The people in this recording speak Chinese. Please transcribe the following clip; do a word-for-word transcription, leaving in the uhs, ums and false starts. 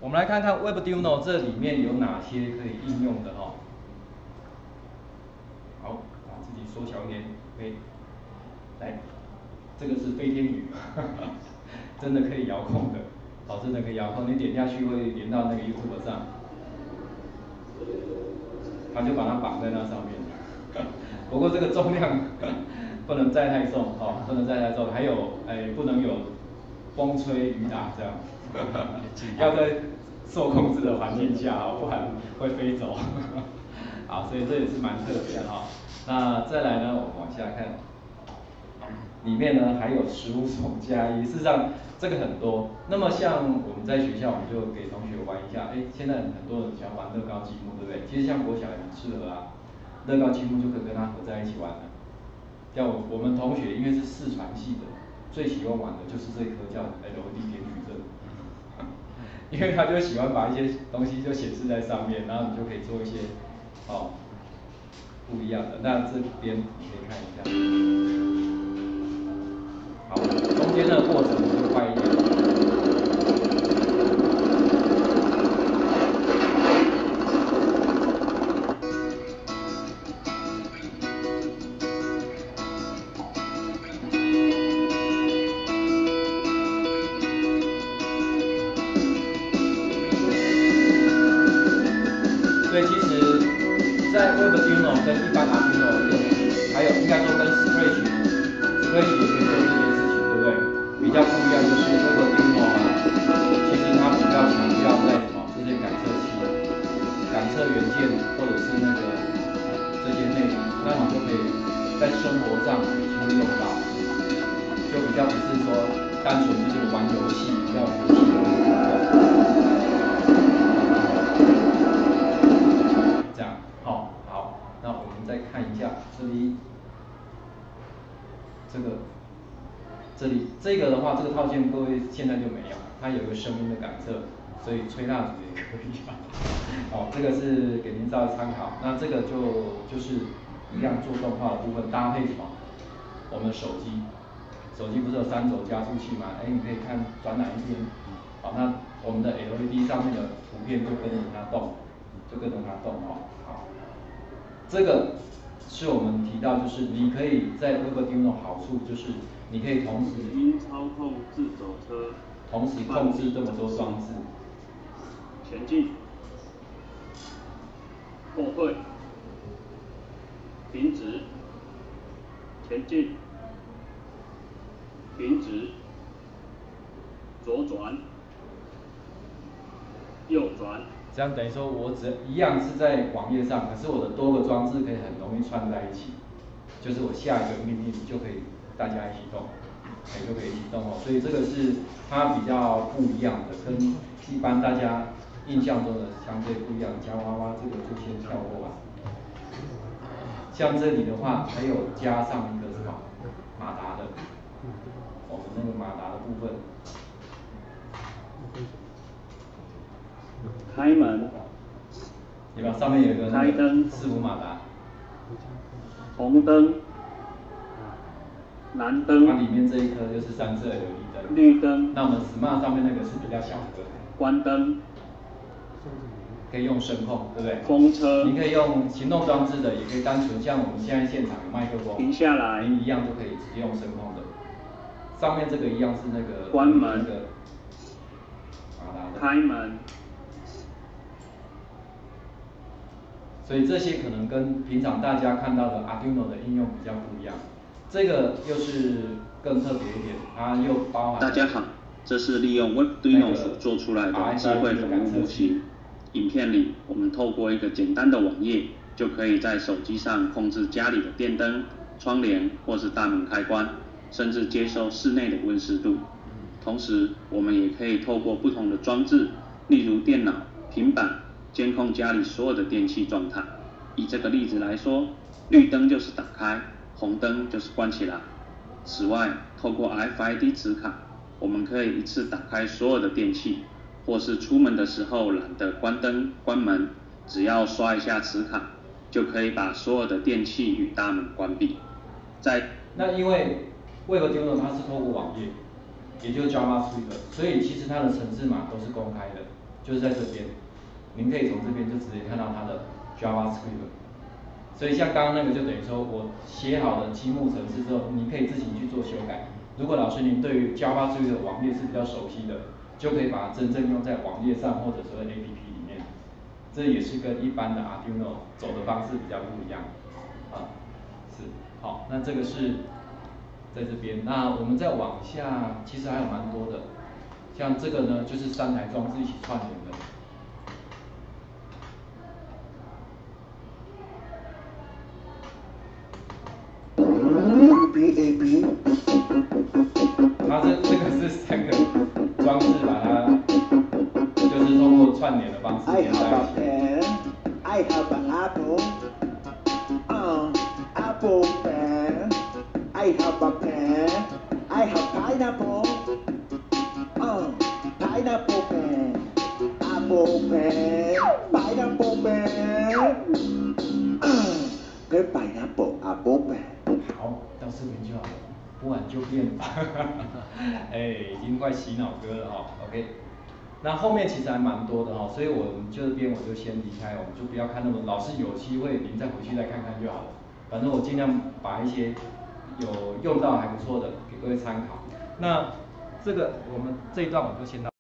我们来看看 Webduino 这里面有哪些可以应用的哈。好，把自己缩小一点，可以。来，这个是飞天宇，真的可以遥控的，好，真的可以遥控。你点下去会连到那个 YouTube 上，它就把它绑在那上面。不过这个重量不能载太重，哦，不能载太重，还有哎不能有风吹雨打这样，要在受控制的环境下，哦，不然会飞走。好，所以这也是蛮特别的哈。那再来呢，我们往下看，里面呢还有十五种加一，事实上这个很多。那么像我们在学校，我们就给同学玩一下，哎，现在很多人喜欢玩乐高积木，对不对？其实像国小也很适合啊，乐高积木就可以跟它合在一起玩了。像我们同学因为是视传系的，最喜欢玩的就是这一颗叫 L E D 点矩阵，因为他就喜欢把一些东西就显示在上面，然后你就可以做一些哦不一样的。那这边你可以看一下，好，中间的过程我就快一点。所以其实，在 Webduino 跟一般 Arduino 还有应该说跟 Scratch，Scratch 也可以做这件事情，对不对？比较不一样就是 Webduino 啊，其实它比较强调在什么？这些感测器、感测元件或者是那个这些内容，那你就可以在生活上已经用到，就比较不是说单纯就是玩游戏，比较游戏的部分。再看一下这里，这个，这里这个的话，这个套件各位现在就没有，它有一个声音的感测，所以吹蜡烛也可以。哦，这个是给您稍微参考。那这个就就是一样做动画的部分搭配什么？我们的手机，手机不是有三轴加速器吗？哎，你可以看转哪一边。好，那我们的 L E D 上面的图片就跟着它动，就跟着它动哦。好。这个是我们提到，就是你可以在 Webduino 好处就是你可以同时语音操控自走车， 同时控制这么多装置， 前进、后退、停止、前进、停止、左转、右转。 这样等于说，我只一样是在网页上，可是我的多个装置可以很容易串在一起，就是我下一个命令就可以大家一起动，也就可以一起动哦。所以这个是它比较不一样的，跟一般大家印象中的相对不一样。夹娃娃这个就先跳过吧。像这里的话，还有加上一个什么马达的，我们那个马达的部分。 开门， 有没有？上面有一个开灯， 伺服马达。 红灯，蓝灯。 它里面这一颗就是三色 L E D 灯。 绿灯。 那我们 Smart 上面那个是比较小的。 关灯。 可以用声控，对不对？ 风车。 你可以用行动装置的，也可以单纯像我们现在现场有麦克风。 停下来。 一样就可以直接用声控的。上面这个一样是那个。 关门。 那个马达的。 开门。 所以这些可能跟平常大家看到的 Arduino 的应用比较不一样，这个又是更特别一点，它又包含。 大家好，这是利用 Webduino 所做出来的智慧宠物模型。影片里，我们透过一个简单的网页，就可以在手机上控制家里的电灯、窗帘或是大门开关，甚至接收室内的温湿度。同时，我们也可以透过不同的装置，例如电脑、平板。监控家里所有的电器状态。以这个例子来说，绿灯就是打开，红灯就是关起来。此外，透过 R F I D 磁卡，我们可以一次打开所有的电器，或是出门的时候懒得关灯关门，只要刷一下磁卡，就可以把所有的电器与大门关闭。在那因为 Webduino 它是透过网页，也就是 JavaScript， 所以其实它的程式码都是公开的。 就是在这边，您可以从这边就直接看到它的 JavaScript。所以像刚刚那个就等于说我写好的积木程式之后，你可以自行去做修改。如果老师您对于 JavaScript 的网页是比较熟悉的，就可以把它真正用在网页上或者说 A P P 里面。这也是跟一般的 Arduino 走的方式比较不一样。啊，是，好，那这个是在这边。那我们再往下，其实还有蛮多的，像这个呢，就是三台装置一起串联的。它这这个是三个装置把它，就是通过串联的方式连在一起。 I have an apple, um, apple pen. I have a pen. I have pineapple, um, pineapple pen. Apple pen, pineapple pen. Um, 跟 pineapple apple pen。 好，到这边就好了，不然就变了。哎，已经快洗脑歌了哦 ，OK。那后面其实还蛮多的哈、哦，所以我们这边我就先离开，我们就不要看那么，老师有机会您再回去再看看就好了。反正我尽量把一些有用到还不错的给各位参考。那这个我们这一段我就先到。